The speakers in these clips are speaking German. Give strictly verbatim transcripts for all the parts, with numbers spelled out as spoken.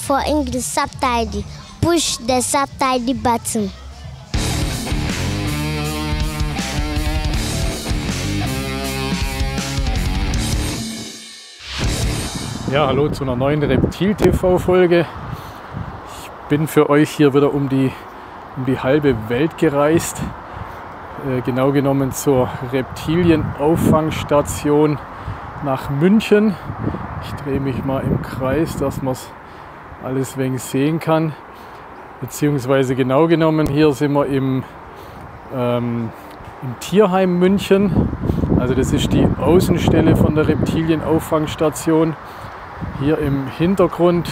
for English subtitle, push the subtitle button. Ja, hallo zu einer neuen Reptil-T V-Folge. Ich bin für euch hier wieder um die, um die halbe Welt gereist. Äh, genau genommen zur Reptilienauffangstation nach München. Ich drehe mich mal im Kreis, dass man es alles wenig sehen kann. Beziehungsweise genau genommen, hier sind wir im, ähm, im Tierheim München. Also das ist die Außenstelle von der Reptilienauffangstation. Hier im Hintergrund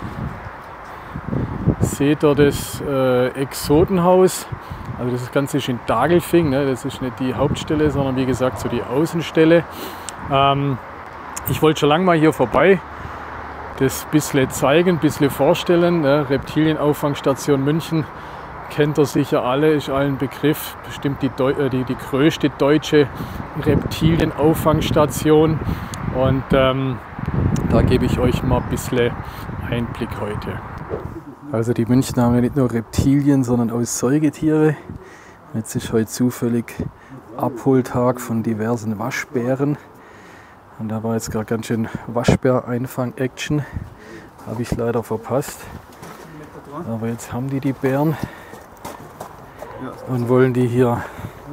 seht ihr das äh, Exotenhaus. Also das Ganze ist in Dagelfing, ne? Das ist nicht die Hauptstelle, sondern wie gesagt so die Außenstelle. Ähm, ich wollte schon lange mal hier vorbei, das ein bisschen zeigen, ein bisschen vorstellen. Ne? Reptilienauffangstation München kennt ihr sicher alle, ist allen Begriff. Bestimmt die, Deu die, die größte deutsche Reptilienauffangstation. Und ähm, da gebe ich euch mal ein bisschen Einblick heute. Also die Münchner haben ja nicht nur Reptilien, sondern auch Säugetiere. Jetzt ist heute zufällig Abholtag von diversen Waschbären. Und da war jetzt gerade ganz schön Waschbär-Einfang-Action. Habe ich leider verpasst. Aber jetzt haben die die Bären und wollen die hier.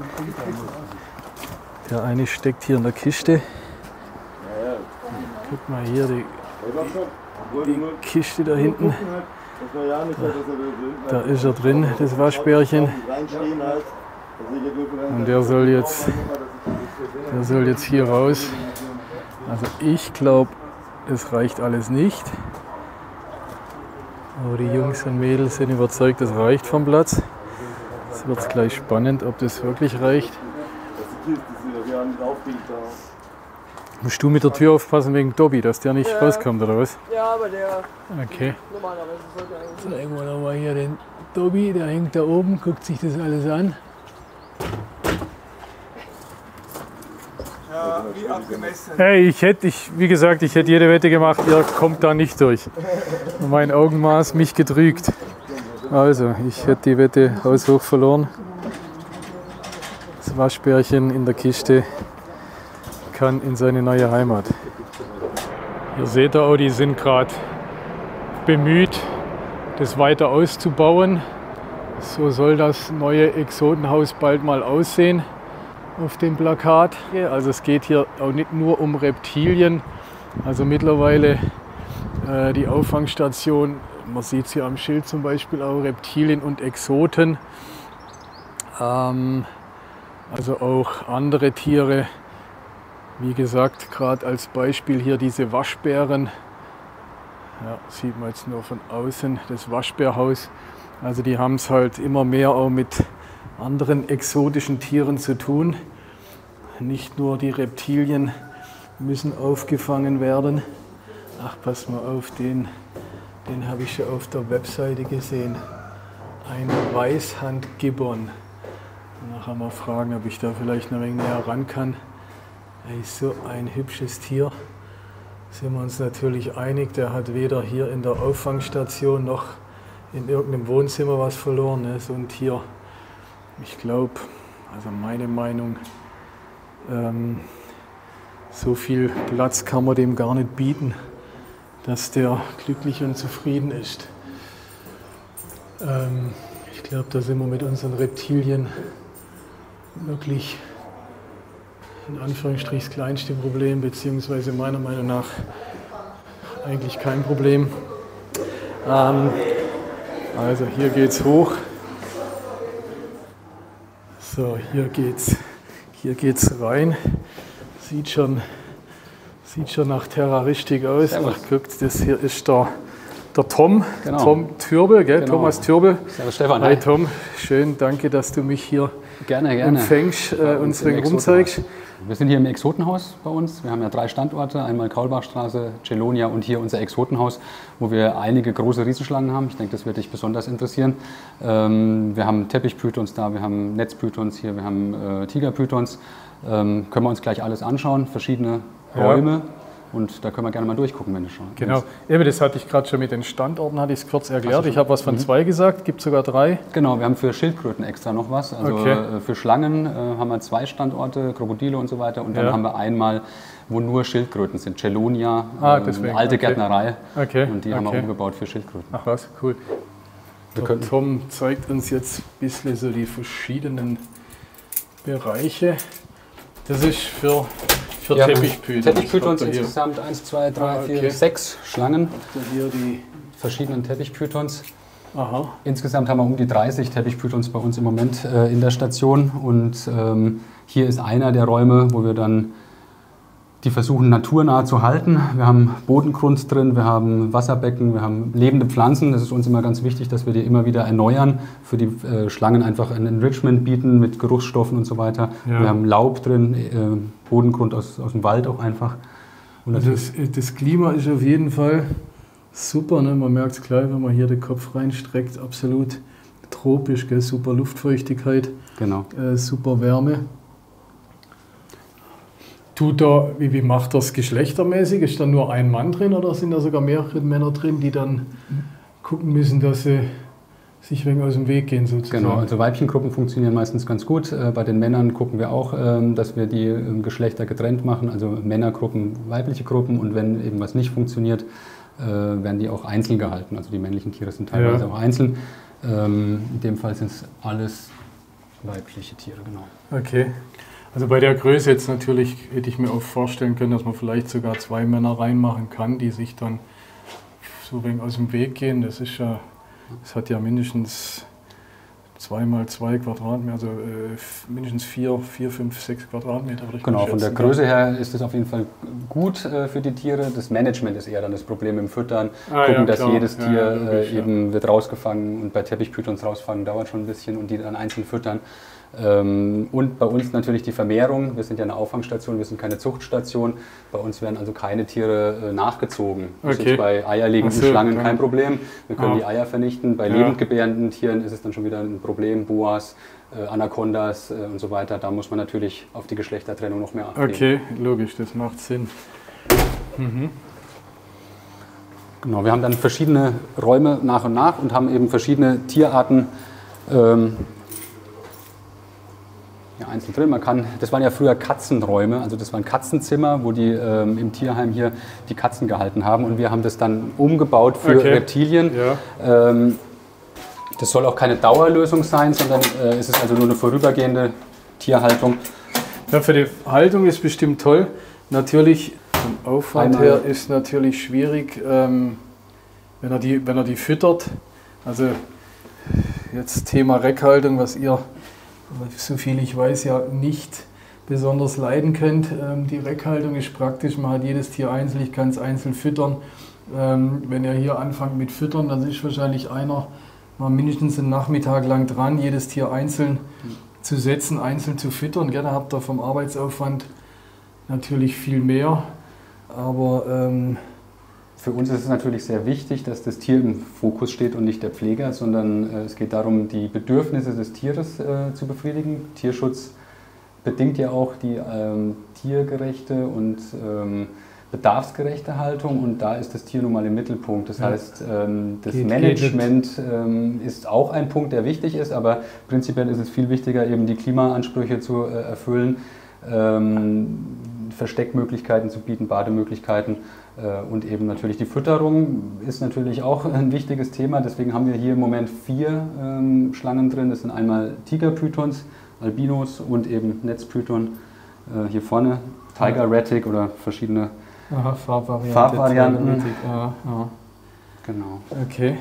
Der eine steckt hier in der Kiste. Guck mal hier, die, die Kiste da hinten. Da, da ist er drin, das Waschbärchen. Und der soll jetzt, der soll jetzt hier raus. Also ich glaube, es reicht alles nicht. Aber die Jungs und Mädels sind überzeugt, das reicht vom Platz. Jetzt wird es gleich spannend, ob das wirklich reicht. Musst du mit der Tür aufpassen wegen Dobby, dass der nicht ja. rauskommt, oder was? Ja, aber der... Okay. Normalerweise sollte eigentlich... Zeigen wir nochmal hier den Dobby, der hängt da oben, guckt sich das alles an. Ja, wie abgemessen. Hey, ich hätte, ich, wie gesagt, ich hätte jede Wette gemacht, ihr kommt da nicht durch. Mein Augenmaß mich getrügt. Also, ich hätte die Wette haushoch verloren. Das Waschbärchen in der Kiste kann in seine neue Heimat. Hier seht ihr auch, die sind gerade bemüht, das weiter auszubauen. So soll das neue Exotenhaus bald mal aussehen auf dem Plakat. Also es geht hier auch nicht nur um Reptilien. Also mittlerweile äh, die Auffangstation, man sieht es hier am Schild zum Beispiel auch, Reptilien und Exoten. Ähm, also auch andere Tiere. Wie gesagt, gerade als Beispiel hier diese Waschbären. Ja, sieht man jetzt nur von außen, das Waschbärhaus. Also die haben es halt immer mehr auch mit anderen exotischen Tieren zu tun. Nicht nur die Reptilien müssen aufgefangen werden. Ach, pass mal auf, den, den habe ich schon auf der Webseite gesehen. Ein Weißhandgibbon. Nachher mal fragen, ob ich da vielleicht noch ein wenig näher ran kann. Er ist so ein hübsches Tier. Sind wir uns natürlich einig, der hat weder hier in der Auffangstation noch in irgendeinem Wohnzimmer was verloren. Ne? So ein Tier, ich glaube, also meine Meinung, ähm, so viel Platz kann man dem gar nicht bieten, dass der glücklich und zufrieden ist. Ähm, ich glaube, da sind wir mit unseren Reptilien wirklich in Anführungsstrichen das kleinste Problem, beziehungsweise meiner Meinung nach eigentlich kein Problem. Ähm, also hier geht's hoch. So, hier geht's, hier geht's rein. Sieht schon, sieht schon nach terroristik aus. Ach, guckt, das hier ist der, der Tom, genau. Tom Türbel, gell? Genau. Thomas Türbel. Servus Stefan. Hi Tom, schön, danke, dass du mich hier gerne, gerne. empfängst äh, und uns rumzeigst. Wir sind hier im Exotenhaus bei uns. Wir haben ja drei Standorte, einmal Kaulbachstraße, Celonia und hier unser Exotenhaus, wo wir einige große Riesenschlangen haben. Ich denke, das wird dich besonders interessieren. Ähm, wir haben Teppichpythons da, wir haben Netzpythons hier, wir haben äh, Tigerpythons. Ähm, können wir uns gleich alles anschauen, verschiedene Räume. und da können wir gerne mal durchgucken, wenn du schon. Genau, eben das hatte ich gerade schon mit den Standorten, hatte ich es kurz erklärt. schon? Ich habe was von Mhm. zwei gesagt, gibt sogar drei. Genau, wir haben für Schildkröten extra noch was. Also Okay. äh, für Schlangen äh, haben wir zwei Standorte, Krokodile und so weiter. Und dann Ja. haben wir einmal, wo nur Schildkröten sind, Chelonia, Ah, äh, deswegen, alte okay. Gärtnerei. Okay, Und die haben wir okay. umgebaut für Schildkröten. Ach was, cool. Wir Der könnten- Tom zeigt uns jetzt ein bisschen so die verschiedenen Bereiche. Das ist für, für Wir haben Teppichpythons. Teppichpythons Habt ihr hier- insgesamt eins, zwei, drei, Ah, okay. vier, sechs Schlangen, habt ihr hier die. verschiedenen Teppichpythons. Aha. Insgesamt haben wir um die dreißig Teppichpythons bei uns im Moment äh, in der Station. Und ähm, hier ist einer der Räume, wo wir dann die versuchen naturnah zu halten. Wir haben Bodengrund drin, wir haben Wasserbecken, wir haben lebende Pflanzen. Das ist uns immer ganz wichtig, dass wir die immer wieder erneuern, für die äh, Schlangen einfach ein Enrichment bieten mit Geruchsstoffen und so weiter. Ja. Wir haben Laub drin, äh, Bodengrund aus, aus dem Wald auch einfach. Und Also das, das Klima ist auf jeden Fall super. Ne? Man merkt es gleich, wenn man hier den Kopf reinstreckt. Absolut tropisch, gell? Super Luftfeuchtigkeit, genau. äh, super Wärme. Tut da, wie, wie macht das geschlechtermäßig? Ist da nur ein Mann drin oder sind da sogar mehrere Männer drin, die dann gucken müssen, dass sie sich wegen aus dem Weg gehen sozusagen? Genau, also Weibchengruppen funktionieren meistens ganz gut. Äh, Bei den Männern gucken wir auch, ähm, dass wir die ähm, Geschlechter getrennt machen, also Männergruppen, weibliche Gruppen. Und wenn eben was nicht funktioniert, äh, werden die auch einzeln gehalten. Also die männlichen Tiere sind teilweise Ja. auch einzeln. Ähm, In dem Fall sind es alles weibliche Tiere, genau. Okay. Also bei der Größe jetzt natürlich hätte ich mir auch vorstellen können, dass man vielleicht sogar zwei Männer reinmachen kann, die sich dann so wegen aus dem Weg gehen. Das ist ja, das hat ja mindestens zwei mal zwei Quadratmeter, also äh, mindestens vier, vier, fünf, sechs Quadratmeter. Würde ich mal Genau, von der schätzen. Größe her ist es auf jeden Fall gut äh, für die Tiere. Das Management ist eher dann das Problem im Füttern. Ah, Gucken, ja, dass klar. jedes Ja, Tier ja, logisch, äh, eben wird rausgefangen, und bei Teppichpythons rausfangen dauert schon ein bisschen und die dann einzeln füttern. Ähm, und bei uns natürlich die Vermehrung. Wir sind ja eine Auffangstation, wir sind keine Zuchtstation. Bei uns werden also keine Tiere äh, nachgezogen. Das Okay. ist bei eierlegenden Ach so, Schlangen dann- kein Problem. Wir können Ah. die Eier vernichten. Bei Ja. lebendgebärenden Tieren ist es dann schon wieder ein Problem. Boas, äh, Anacondas äh, und so weiter. Da muss man natürlich auf die Geschlechtertrennung noch mehr achten. Okay, logisch, das macht Sinn. Mhm. Genau, wir haben dann verschiedene Räume nach und nach und haben eben verschiedene Tierarten ähm, ja, einzeln drin. Man kann, das waren ja früher Katzenräume, also das waren Katzenzimmer, wo die ähm, im Tierheim hier die Katzen gehalten haben, und wir haben das dann umgebaut für Okay. Reptilien. Ja. Ähm, das soll auch keine Dauerlösung sein, sondern äh, es ist also nur eine vorübergehende Tierhaltung. Ja, für die Haltung ist bestimmt toll. Natürlich, vom Aufwand Einmal- her ist natürlich schwierig, ähm, wenn, er die, wenn er die füttert. Also jetzt Thema Reckhaltung, was ihr, so viel ich weiß, ja nicht besonders leiden könnt. Ähm, die Reckhaltung ist praktisch, man hat jedes Tier einzeln, ich kann es einzeln füttern. Ähm, wenn ihr hier anfangt mit Füttern, dann ist wahrscheinlich einer mal mindestens einen Nachmittag lang dran, jedes Tier einzeln zu setzen, einzeln zu füttern. Gerne habt ihr vom Arbeitsaufwand natürlich viel mehr, aber ähm, Für uns ist es natürlich sehr wichtig, dass das Tier im Fokus steht und nicht der Pfleger, sondern äh, es geht darum, die Bedürfnisse des Tieres äh, zu befriedigen. Tierschutz bedingt ja auch die ähm, tiergerechte und ähm, bedarfsgerechte Haltung, und da ist das Tier nun mal im Mittelpunkt. Das Ja. heißt, ähm, das Geht- Management ähm, ist auch ein Punkt, der wichtig ist, aber prinzipiell ist es viel wichtiger, eben die Klimaansprüche zu äh, erfüllen, ähm, Versteckmöglichkeiten zu bieten, Bademöglichkeiten, äh, und eben natürlich die Fütterung ist natürlich auch ein wichtiges Thema. Deswegen haben wir hier im Moment vier ähm, Schlangen drin. Das sind einmal Tigerpythons, Albinos und eben Netzpython. Äh, hier vorne Tiger Retic oder verschiedene. aha, Farbvariante. Farbvarianten. Ja, ja. Genau. Okay.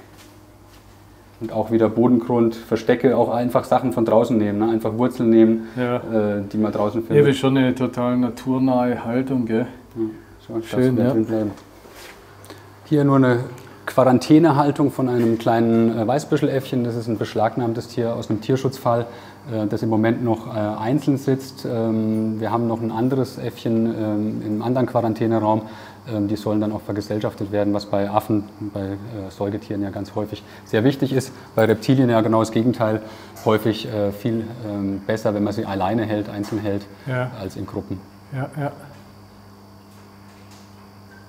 Und auch wieder Bodengrund, Verstecke, auch einfach Sachen von draußen nehmen, ne? Einfach Wurzeln nehmen, Ja. äh, die man draußen Ja, findet. das ist schon eine total naturnahe Haltung, gell? Ja, so, darfst Schön, du da ja. drin bleiben. Hier nur eine Quarantänehaltung von einem kleinen äh, Weißbüscheläffchen. Das ist ein beschlagnahmtes Tier aus einem Tierschutzfall, äh, das im Moment noch äh, einzeln sitzt. Ähm, wir haben noch ein anderes Äffchen ähm, im anderen Quarantäneraum. Ähm, die sollen dann auch vergesellschaftet werden, was bei Affen, bei äh, Säugetieren ja ganz häufig sehr wichtig ist. Bei Reptilien ja genau das Gegenteil. Häufig äh, viel ähm, besser, wenn man sie alleine hält, einzeln hält, Ja. als in Gruppen. Ja, ja.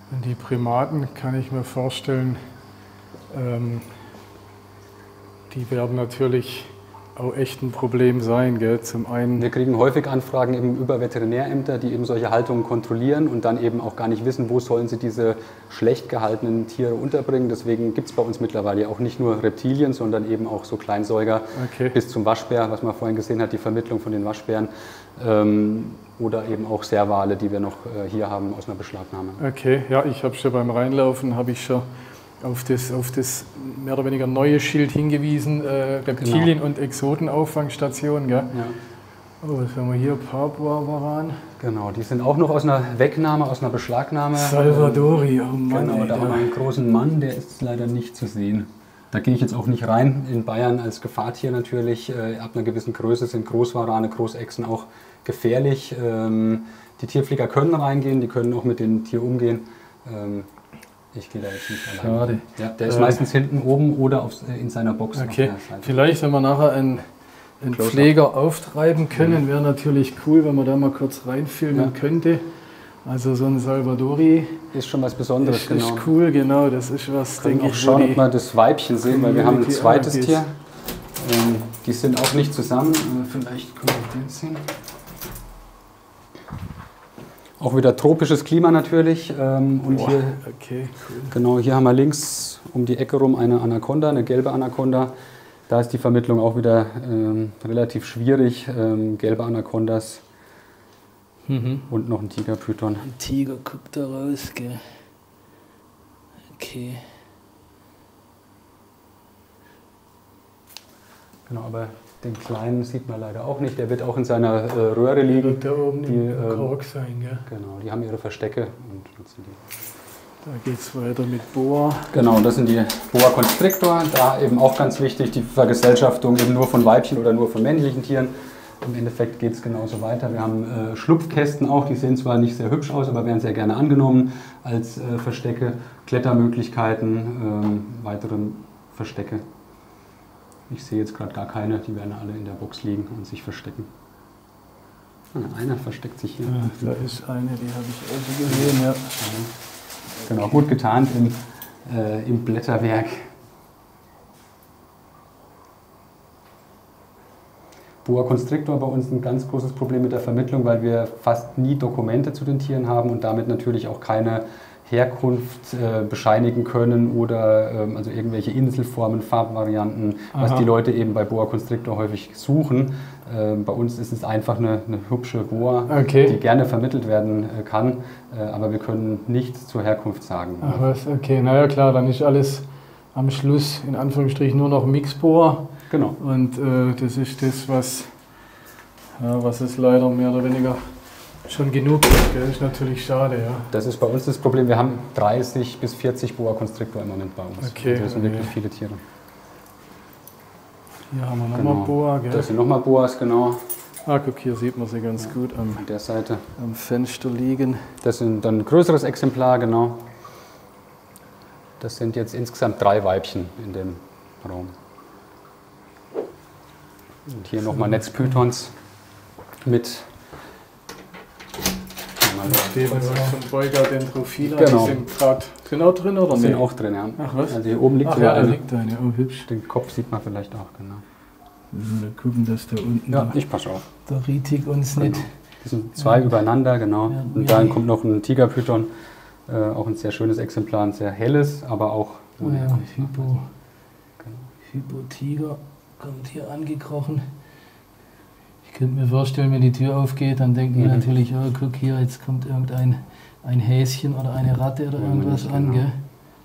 Und die Primaten kann ich mir vorstellen, ähm, die werden natürlich auch echt ein Problem sein, gell? Zum einen. Wir kriegen häufig Anfragen eben über Veterinärämter, die eben solche Haltungen kontrollieren und dann eben auch gar nicht wissen, wo sollen sie diese schlecht gehaltenen Tiere unterbringen. Deswegen gibt es bei uns mittlerweile auch nicht nur Reptilien, sondern eben auch so Kleinsäuger Okay. bis zum Waschbär, was man vorhin gesehen hat, die Vermittlung von den Waschbären. Ähm, oder eben auch Serwale, die wir noch äh, hier haben aus einer Beschlagnahme. Okay, ja, ich habe schon beim Reinlaufen, habe ich schon auf das, auf das mehr oder weniger neue Schild hingewiesen, äh, Reptilien- und Exotenauffangstation. Gell? Ja. Oh, was haben wir hier? Papua-Waran. Genau, die sind auch noch aus einer Wegnahme, aus einer Beschlagnahme. Salvadori, oh Mann. Genau, ey, da haben wir einen großen Mann, der ist leider nicht zu sehen. Da gehe ich jetzt auch nicht rein. In Bayern als Gefahrtier natürlich. Äh, ab einer gewissen Größe sind Großwarane, Großechsen auch gefährlich. Ähm, die Tierpfleger können reingehen, die können auch mit dem Tier umgehen. Ähm, ich gehe da jetzt nicht allein. Schade. Ja, der ist Ähm, meistens hinten oben oder aufs, äh, in seiner Box. Okay, auf der Seite. vielleicht, wenn wir nachher einen, einen Close-up. Pfleger auftreiben können, wäre natürlich cool, wenn man da mal kurz reinfilmen Ja. könnte. Also so ein Salvadori Ist schon was Besonderes, ist, genau. ist cool, genau. Das ist was, Wir können denke auch ich, schauen, wo ob die wir das Weibchen sehen, weil wir haben ein Community zweites angeht. Tier. Ähm, die sind auch nicht zusammen. Äh, vielleicht können wir den sehen. Auch wieder tropisches Klima natürlich. Ähm, und Boah, hier, okay, cool. genau, hier haben wir links um die Ecke rum eine Anaconda, eine gelbe Anaconda. Da ist die Vermittlung auch wieder ähm, relativ schwierig. Ähm, gelbe Anacondas Mhm. und noch ein Tigerpython. Ein Tiger guckt da raus, gell. Okay. Genau, aber den kleinen sieht man leider auch nicht. Der wird auch in seiner äh, Röhre liegen. Wird da oben Die, im ähm, Kork sein, gell. Genau, die haben ihre Verstecke und nutzen die. Da geht's weiter mit Boa. Genau, das sind die Boa Constrictor. Da eben auch ganz wichtig, die Vergesellschaftung eben nur von Weibchen oder nur von männlichen Tieren. Im Endeffekt geht es genauso weiter. Wir haben äh, Schlupfkästen auch, die sehen zwar nicht sehr hübsch aus, aber werden sehr gerne angenommen als äh, Verstecke, Klettermöglichkeiten, ähm, weitere Verstecke. Ich sehe jetzt gerade gar keine, die werden alle in der Box liegen und sich verstecken. Ah, einer versteckt sich hier. Ja, da ist eine, die habe ich also gesehen, ja. Genau, gut getarnt im, äh, im Blätterwerk. Boa Constrictor bei uns ein ganz großes Problem mit der Vermittlung, weil wir fast nie Dokumente zu den Tieren haben und damit natürlich auch keine Herkunft äh, bescheinigen können oder ähm, also irgendwelche Inselformen, Farbvarianten, was Aha. die Leute eben bei Boa Constrictor häufig suchen. Ähm, bei uns ist es einfach eine, eine hübsche Boa, Okay. die gerne vermittelt werden äh, kann, äh, aber wir können nichts zur Herkunft sagen. Ach was, okay, naja klar, dann ist alles am Schluss in Anführungsstrichen nur noch Mixboa. Genau. Und äh, das ist das, was, ja, was es leider mehr oder weniger schon genug ist. Das ist natürlich schade, ja. Das ist bei uns das Problem. Wir haben dreißig bis vierzig Boa Constrictor im Moment bei uns. Okay, Also das sind okay. wirklich viele Tiere. Hier haben wir nochmal Genau. Boa, gell? Das sind nochmal Boas, genau, Ah, guck, hier sieht man sie ganz gut am, an der Seite. am Fenster liegen. Das sind dann ein größeres Exemplar, genau. Das sind jetzt insgesamt drei Weibchen in dem Raum. Und hier nochmal Netzpythons mit. Steht was von Beuger Dendrophila, Genau. die sind gerade genau drin, oder Die sind nicht? auch drin, ja. Ach was? Also hier oben liegt Ach sogar ja, da eine. liegt eine, oh hübsch. Den Kopf sieht man vielleicht auch, genau. Müssen wir gucken, dass da unten Ja, der, ich passe auf. der Ritik uns nicht... Genau. Das sind zwei übereinander, genau. Ja, Und ja. dann kommt noch ein Tigerpython, äh, auch ein sehr schönes Exemplar, ein sehr helles, aber auch Oh ohne ja, Kopf. Hypo, Hypo-Tiger kommt hier angekrochen. Ich könnte mir vorstellen, wenn die Tür aufgeht, dann denken die Mhm. natürlich, oh guck hier, jetzt kommt irgendein ein Häschen oder eine Ratte oder Ja, irgendwas genau. an, gell?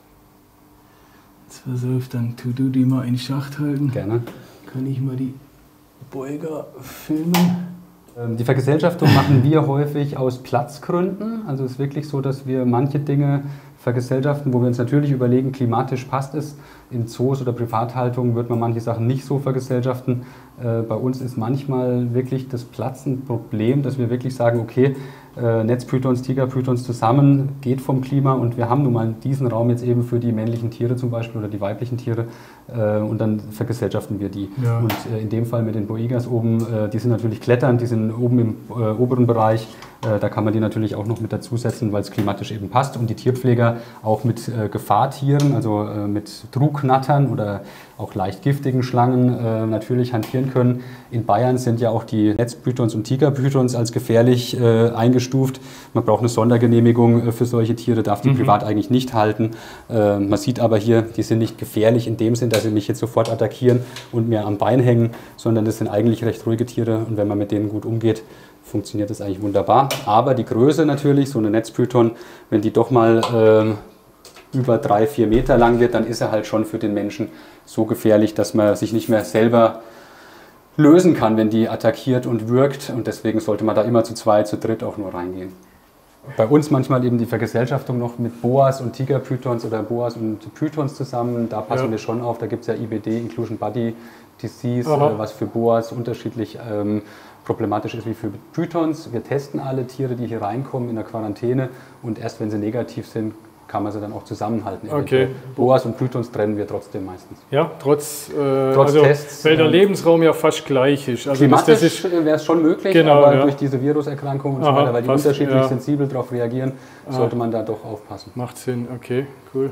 Jetzt pass auf, dann tu du die mal in Schacht halten. Gerne. Kann ich mal die Beuger filmen? Ähm, Die Vergesellschaftung machen wir häufig aus Platzgründen. Also es ist wirklich so, dass wir manche Dinge vergesellschaften, wo wir uns natürlich überlegen, klimatisch passt es. In Zoos oder Privathaltungen wird man manche Sachen nicht so vergesellschaften. Äh, Bei uns ist manchmal wirklich das Platz ein Problem, dass wir wirklich sagen, okay, äh, Netzpythons, Tigerpythons zusammen, geht vom Klima und wir haben nun mal diesen Raum jetzt eben für die männlichen Tiere zum Beispiel oder die weiblichen Tiere äh, und dann vergesellschaften wir die. Ja. Und äh, in dem Fall mit den Boegas oben, äh, die sind natürlich kletternd, die sind oben im äh, oberen Bereich, äh, da kann man die natürlich auch noch mit dazusetzen, weil es klimatisch eben passt und die Tierpfleger auch mit äh, Gefahrtieren, also äh, mit Trugnattern oder auch leicht giftigen Schlangen äh, natürlich hantieren können. In Bayern sind ja auch die Netzpythons und Tigerpythons als gefährlich äh, eingestuft. Man braucht eine Sondergenehmigung äh, für solche Tiere, darf die mhm. privat eigentlich nicht halten. Äh, man sieht aber hier, die sind nicht gefährlich in dem Sinn, dass sie mich jetzt sofort attackieren und mir am Bein hängen, sondern das sind eigentlich recht ruhige Tiere und wenn man mit denen gut umgeht, funktioniert das eigentlich wunderbar. Aber die Größe natürlich, so eine Netzpython, wenn die doch mal äh, über drei, vier Meter lang wird, dann ist er halt schon für den Menschen so gefährlich, dass man sich nicht mehr selber lösen kann, wenn die attackiert und würgt. Und deswegen sollte man da immer zu zweit, zu dritt auch nur reingehen. Bei uns manchmal eben die Vergesellschaftung noch mit Boas und Tigerpythons oder Boas und Pythons zusammen. Da passen ja. wir schon auf. Da gibt es ja I B D, Inclusion Body Disease, Aha. was für Boas unterschiedlich ähm, problematisch ist wie für Pythons. Wir testen alle Tiere, die hier reinkommen in der Quarantäne und erst wenn sie negativ sind, kann man sie dann auch zusammenhalten. Okay. Boas und Pythons trennen wir trotzdem meistens. Ja, trotz, äh, trotz also, Tests. Weil der Lebensraum ja fast gleich ist. Also klimatisch wäre es schon möglich, genau, aber ja. durch diese Viruserkrankung und Aha, so weiter, weil die passt, unterschiedlich ja. sensibel darauf reagieren, Aha. sollte man da doch aufpassen. Macht Sinn, okay, cool.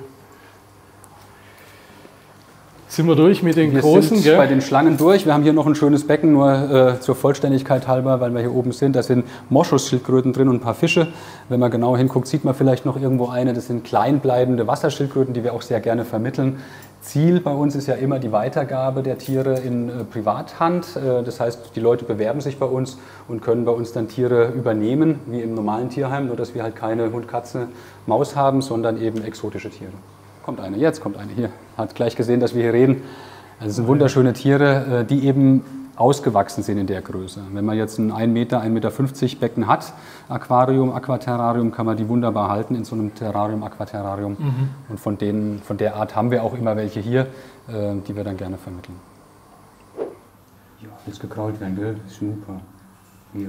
Sind wir durch mit den wir großen? sind gell? bei den Schlangen durch. Wir haben hier noch ein schönes Becken, nur äh, zur Vollständigkeit halber, weil wir hier oben sind. Da sind Moschusschildkröten drin und ein paar Fische. Wenn man genau hinguckt, sieht man vielleicht noch irgendwo eine. Das sind kleinbleibende Wasserschildkröten, die wir auch sehr gerne vermitteln. Ziel bei uns ist ja immer die Weitergabe der Tiere in äh, Privathand. Äh, das heißt, die Leute bewerben sich bei uns und können bei uns dann Tiere übernehmen, wie im normalen Tierheim, nur dass wir halt keine Hund, Katze, Maus haben, sondern eben exotische Tiere. Kommt eine, jetzt kommt eine hier. Hat gleich gesehen, dass wir hier reden. Also es sind wunderschöne Tiere, die eben ausgewachsen sind in der Größe. Wenn man jetzt ein ein Meter, ein Meter fünfzig Becken hat, Aquarium, Aquaterrarium, kann man die wunderbar halten in so einem Terrarium, Aquaterrarium. Mhm. Und von, denen, von der Art haben wir auch immer welche hier, die wir dann gerne vermitteln. Ja, jetzt gekrault werden, gell? Super. Jo.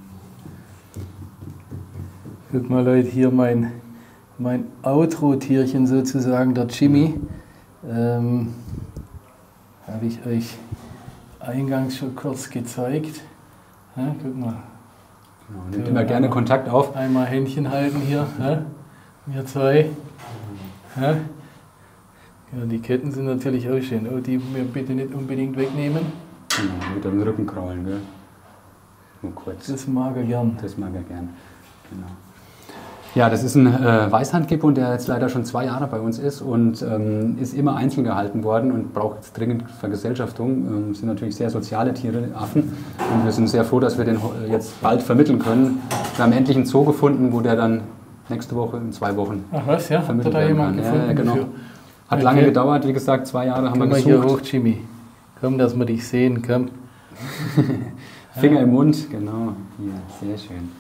Guck mal Leute, hier mein... Mein Outro-Tierchen sozusagen, der Jimmy, ähm, habe ich euch eingangs schon kurz gezeigt. Ja, guck mal. Genau, nimmt immer gerne Kontakt auf. Einmal Händchen halten hier, ja, wir zwei. Ja. Ja, die Ketten sind natürlich auch schön, oh, die mir bitte nicht unbedingt wegnehmen. Genau, mit dem Rücken kraulen, gell? Nur kurz. Das mag er gern. Das mag er gern, genau. Ja, das ist ein äh, Weißhandgibbon, der jetzt leider schon zwei Jahre bei uns ist und ähm, ist immer einzeln gehalten worden und braucht jetzt dringend Vergesellschaftung. Ähm, sind natürlich sehr soziale Tiere, Affen. Und wir sind sehr froh, dass wir den jetzt bald vermitteln können. Wir haben endlich einen Zoo gefunden, wo der dann nächste Woche, in zwei Wochen Ach was, ja? vermittelt Hat da werden jemand kann. gefunden? Ja, genau. Dafür? Hat okay. lange gedauert, wie gesagt, zwei Jahre haben komm wir gesucht. Komm mal hier hoch, Jimmy. Komm, dass wir dich sehen, komm. Finger ja. im Mund, genau. Hier, sehr schön.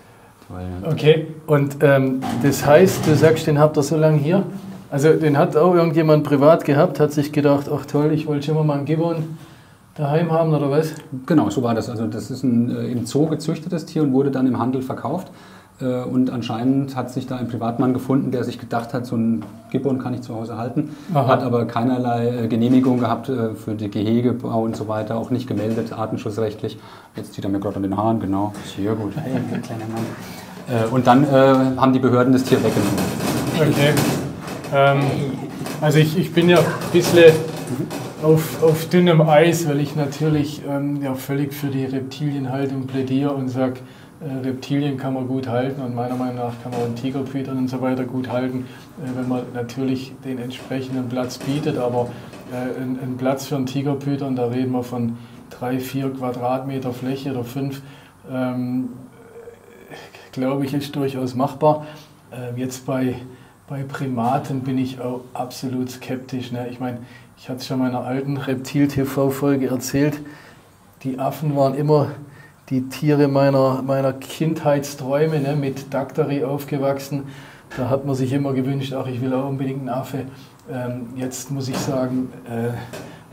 Okay, und ähm, das heißt, du sagst, den habt ihr so lange hier? Also den hat auch irgendjemand privat gehabt, hat sich gedacht, ach toll, ich wollte schon mal einen Gibbon daheim haben oder was? Genau, so war das. Also das ist ein äh, im Zoo gezüchtetes Tier und wurde dann im Handel verkauft. Äh, und anscheinend hat sich da ein Privatmann gefunden, der sich gedacht hat, so ein Gibbon kann ich zu Hause halten. Aha. Hat aber keinerlei äh, Genehmigung gehabt äh, für die Gehegebau und so weiter, auch nicht gemeldet, artenschutzrechtlich. Jetzt zieht er mir gerade an den Haaren, genau. Sehr gut. Hey, kleiner Mann. Äh, und dann äh, haben die Behörden das Tier weggenommen. Okay. Ähm, also ich, ich bin ja ein bisschen auf, auf dünnem Eis, weil ich natürlich ähm, ja, völlig für die Reptilienhaltung plädiere und sage, äh, Reptilien kann man gut halten und meiner Meinung nach kann man einen Tigerpython und so weiter gut halten, äh, wenn man natürlich den entsprechenden Platz bietet. Aber äh, ein, ein Platz für einen Tigerpython, da reden wir von drei, vier Quadratmeter Fläche oder fünf, ähm, glaube ich, ist durchaus machbar. Äh, jetzt bei, bei Primaten bin ich auch absolut skeptisch. Ne? Ich meine, ich hatte es schon in meiner alten Reptil-T V-Folge erzählt, die Affen waren immer die Tiere meiner, meiner Kindheitsträume, ne? Mit Daktari aufgewachsen. Da hat man sich immer gewünscht, ach, ich will auch unbedingt einen Affe. Ähm, jetzt muss ich sagen, äh,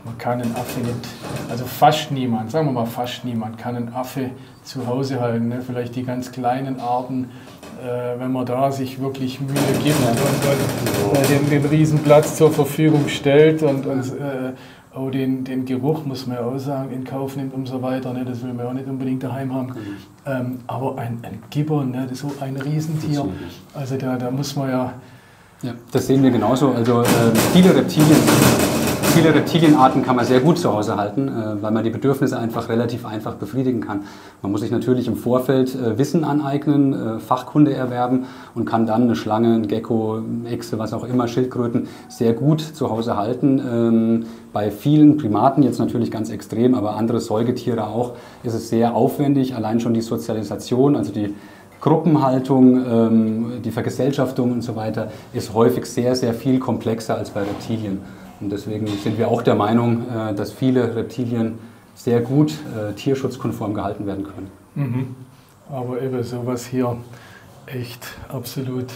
Man kann einen Affe nicht, also fast niemand, sagen wir mal fast niemand, kann einen Affe zu Hause halten. Ne? Vielleicht die ganz kleinen Arten, äh, wenn man da sich wirklich Mühe gibt und, und äh, den, den Riesenplatz zur Verfügung stellt und, und äh, auch den, den Geruch, muss man ja auch sagen, in Kauf nimmt und so weiter. Ne? Das will man auch nicht unbedingt daheim haben. Mhm. Ähm, aber ein, ein Gibbon, ne? Das ist so ein Riesentier, also da, da muss man ja... Ja, das sehen wir genauso. Also äh, viele Reptilien, viele Reptilienarten kann man sehr gut zu Hause halten, äh, weil man die Bedürfnisse einfach relativ einfach befriedigen kann. Man muss sich natürlich im Vorfeld äh, Wissen aneignen, äh, Fachkunde erwerben und kann dann eine Schlange, ein Gecko, eine Echse, was auch immer, Schildkröten sehr gut zu Hause halten. Ähm, bei vielen Primaten jetzt natürlich ganz extrem, aber andere Säugetiere auch, ist es sehr aufwendig. Allein schon die Sozialisation, also die Gruppenhaltung, ähm, die Vergesellschaftung und so weiter ist häufig sehr, sehr viel komplexer als bei Reptilien. Und deswegen sind wir auch der Meinung, äh, dass viele Reptilien sehr gut äh, tierschutzkonform gehalten werden können. Mhm. Aber eben sowas hier echt absolut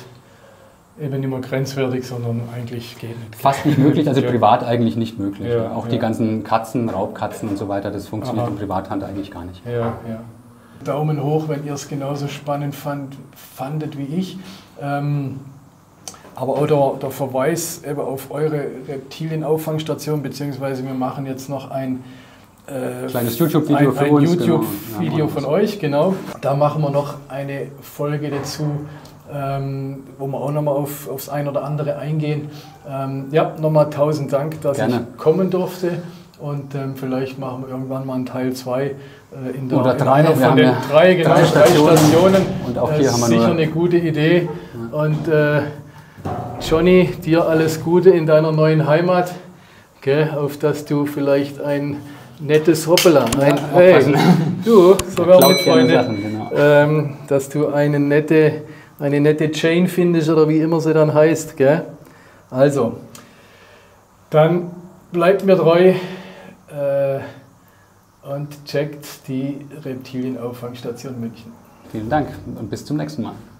eben nicht mehr grenzwertig, sondern eigentlich geht nicht. Fast nicht möglich, also ja. Privat eigentlich nicht möglich. Ja, auch ja. die ganzen Katzen, Raubkatzen und so weiter, das funktioniert Aha. in Privathand eigentlich gar nicht. Ja, ja. Daumen hoch, wenn ihr es genauso spannend fand, fandet wie ich. Ähm, aber auch der, der Verweis eben auf eure Reptilienauffangstation, beziehungsweise wir machen jetzt noch ein äh, kleines YouTube-Video für ein uns. YouTube-Video genau. von euch, genau. Da machen wir noch eine Folge dazu, ähm, wo wir auch nochmal auf, aufs ein oder andere eingehen. Ähm, ja, nochmal tausend Dank, dass Gerne. ich kommen durfte. Und ähm, vielleicht machen wir irgendwann mal einen Teil zwei äh, in der Oder drei, in einer wir von haben den ja drei, genau, drei Stationen. drei Stationen. Und auch hier das haben wir ist sicher nur eine gute Idee. Ja. Und äh, Johnny, dir alles Gute in deiner neuen Heimat, gell, auf dass du vielleicht ein nettes Hoppala, ein, Ja, hey, du, sogar mit Freunde, Sachen, genau. ähm, dass du eine nette, eine nette Chain findest oder wie immer sie dann heißt, gell? Also, dann bleibt mir treu. Und checkt die Reptilienauffangstation München. Vielen Dank und bis zum nächsten Mal.